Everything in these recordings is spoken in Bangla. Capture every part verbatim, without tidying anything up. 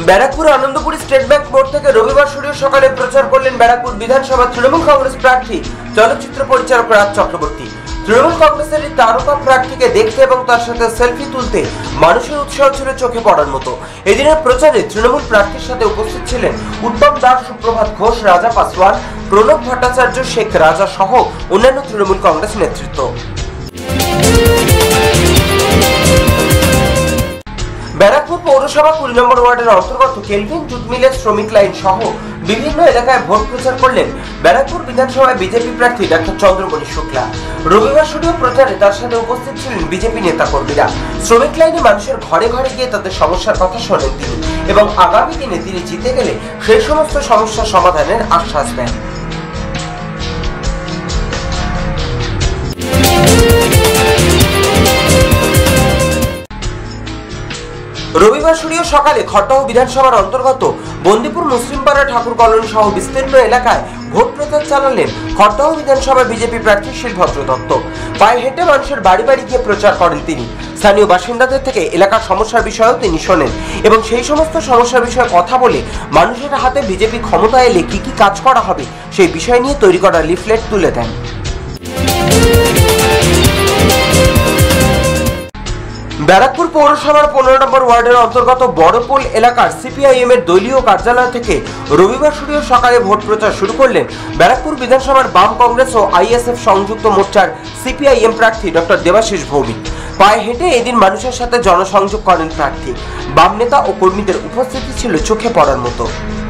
ব্যারাকপুর আনন্দপুরি স্টেট ব্যাংক মোড় থেকে রবিবার শুরু সকালে প্রচার করলেন ব্যারাকপুর বিধানসভা তৃণমূল কংগ্রেস প্রার্থী চলচ্চিত্র পরিচালক রাজ চক্রবর্তী। তৃণমূল কংগ্রেসের এই তারকা প্রার্থীকে দেখতে এবং তার সাথে সেলফি তুলতে মানুষের উৎসাহ ছিল চোখে পড়ার মতো। এদিনের প্রচারে তৃণমূল প্রার্থীর সাথে উপস্থিত ছিলেন উত্তম দাস, সুপ্রভাত ঘোষ, রাজা পাসওয়ান, প্রণব ভট্টাচার্য, শেখ রাজা সহ অন্যান্য তৃণমূল কংগ্রেস নেতৃত্ব। ব্যারাকপুর পৌরসভা কুড়ি নম্বর ওয়ার্ডের অন্তর্গত কেলভিন জুট মিলের শ্রমিক লাইন সহ বিভিন্ন এলাকায় ভোট প্রচার করলেন ব্যারাকপুর বিধানসভায় বিজেপি প্রার্থী ডাক্তার চন্দ্রমণি শুক্লা। রবিবার শুরু প্রচারে তার সাথে উপস্থিত ছিলেন বিজেপি নেতা কর্মীরা। শ্রমিক লাইনে মানুষের ঘরে ঘরে গিয়ে তাদের সমস্যার কথা শোনেন তিনি এবং আগামী দিনে তিনি জিতে গেলে সেই সমস্ত সমস্যা সমাধানের আশ্বাস দেন। রবিবার শুরু সকালে খড়দহ বিধানসভার অন্তর্গত বন্দিপুর মুসলিমপাড়া ঠাকুর কলোনি সহ বিস্তীর্ণ এলাকায় ভোট প্রচার চালালেন খড়দহ বিধানসভা বিজেপি প্রার্থী শিলভদ্র দত্ত। পায়ে হেঁটে মানুষের বাড়ি বাড়ি গিয়ে প্রচার করেন তিনি। স্থানীয় বাসিন্দাদের থেকে এলাকার সমস্যার বিষয়েও তিনি শোনেন এবং সেই সমস্ত সমস্যার বিষয়ে কথা বলে মানুষের হাতে বিজেপি ক্ষমতায় এলে কি কি কাজ করা হবে সেই বিষয় নিয়ে তৈরি করা লিফলেট তুলে দেন। ব্যারাকপুর পৌরসভার পনেরো নম্বর ওয়ার্ডের অন্তর্গত বড়পোল এলাকার সিপিআইএম এর দলীয় কার্যালয় থেকে রবিবার শুরু সকালে ভোট প্রচার শুরু করলেন ব্যারাকপুর বিধানসভার বাম কংগ্রেস ও আইএসএফ সংযুক্ত মোর্চার সিপিআইএম প্রার্থী ডক্টর দেবাশিস ভৌমিক। পায়ে হেঁটে এদিন মানুষের সাথে জনসংযোগ করেন প্রার্থী। বাম নেতা ও কর্মীদের উপস্থিতি ছিল চোখে পড়ার মতো।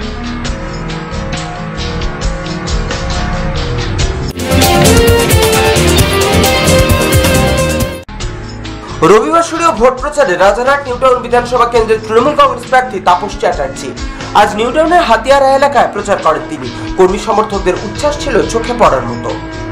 রবিবার শুরু ভোট প্রচারে রাজারহাট নিউটাউন বিধানসভা কেন্দ্রের তৃণমূল কংগ্রেস প্রার্থী তাপস চ্যাটার্জি আজ নিউটাউনের হাতিয়ারা এলাকায় প্রচার করেন তিনি। কর্মী সমর্থকদের উচ্ছ্বাস ছিল চোখে পড়ার মতো।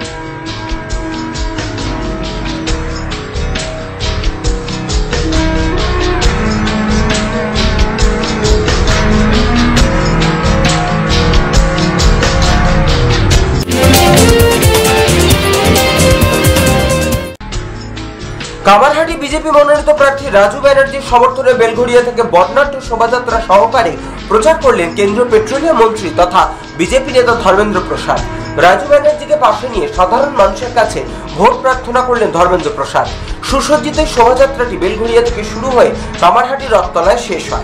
কামারহাটি বিজেপি মনোনীত প্রার্থী রাজু ব্যানার্জির সমর্থনে বেলঘড়িয়া থেকে বর্ণাঢ্য শোভাযাত্রা সহকারে প্রচার করলেন কেন্দ্রীয় পেট্রোলিয়াম মন্ত্রী তথা বিজেপি নেতা ধর্মেন্দ্র প্রসাদ। রাজু ব্যানার্জিকে পাশে নিয়ে সাধারণ মানুষের কাছে ভোট প্রার্থনা করলেন ধর্মেন্দ্র প্রসাদ। সুসজ্জিত শোভাযাত্রাটি বেলঘড়িয়া থেকে শুরু হয়ে কামারহাটি রথতলায় শেষ হয়।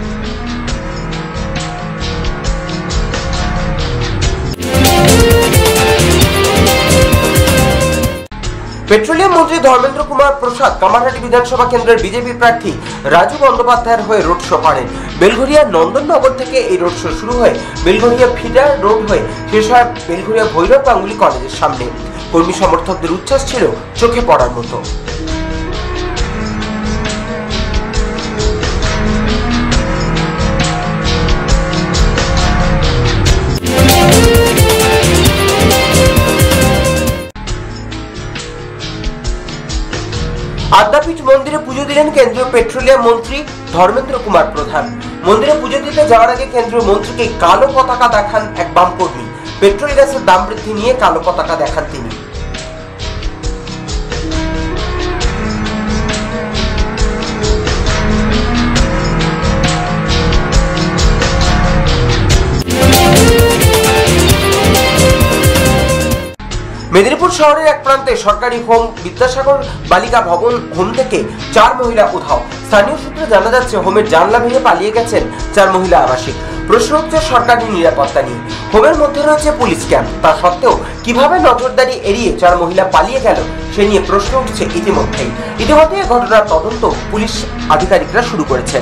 পেট্রোলিয়াম মন্ত্রী ধর্মেন্দ্র কুমার প্রসাদ কামারহাটি বিধানসভা কেন্দ্রের বিজেপি প্রার্থী রাজু বন্দ্যোপাধ্যায়ের হয়ে রোড শো করেন। বেলঘড়িয়া নন্দননগর থেকে এই রোড শো শুরু হয়ে বেলঘড়িয়া ফিডার রোড হয়ে শেষ হয় বেলঘড়িয়া ভৈরব গাঙ্গুলি কলেজের সামনে। কর্মী সমর্থকদের উচ্ছ্বাস ছিল চোখে পড়ার মতো। আদ্যাপীঠ মন্দিরে পুজো দিলেন কেন্দ্রীয় পেট্রোলিয়াম মন্ত্রী ধর্মেন্দ্র কুমার প্রধান। মন্দিরে পুজো দিতে যাওয়ার আগে কেন্দ্রীয় মন্ত্রীকে কালো পতাকা দেখান এক বাম কর্মী। পেট্রোল গ্যাসের দাম বৃদ্ধি নিয়ে কালো পতাকা দেখান তিনি। মেদিনীপুর শহরের এক প্রান্তে সরকারি হোম বিদ্যাসাগর বালিকা ভবন হোম থেকে চার মহিলা উধাও। স্থানীয় সূত্রে জানা যাচ্ছে হোমের জানলা ভেঙে পালিয়ে গেছেন চার মহিলা আবাসিক। প্রশ্ন হচ্ছে সরকারি নিরাপত্তা নিয়ে। হোমের মধ্যে রয়েছে পুলিশ ক্যাম্প, তা সত্ত্বেও কিভাবে নজরদারি এড়িয়ে চার মহিলা পালিয়ে গেল সে নিয়ে প্রশ্ন উঠছে ইতিমধ্যেই। ইতিমধ্যে এই ঘটনার তদন্ত পুলিশ আধিকারিকরা শুরু করেছেন।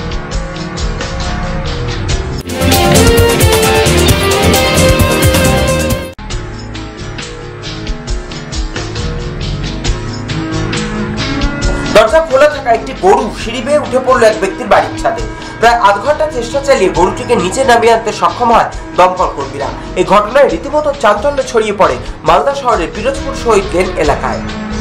দরজা খোলা থাকা একটি গরু সিঁড়ি বেয়ে উঠে পড়লো এক ব্যক্তির বাড়ির ছাদে। প্রায় আধ ঘন্টা চেষ্টা চালিয়ে গরুটিকে নিচে নামিয়ে আনতে সক্ষম হয় দমকল কর্মীরা। এই ঘটনায় রীতিমতো চাঞ্চল্য ছড়িয়ে পড়ে মালদা শহরের পিরোজপুর শহীদ লেন এলাকায়।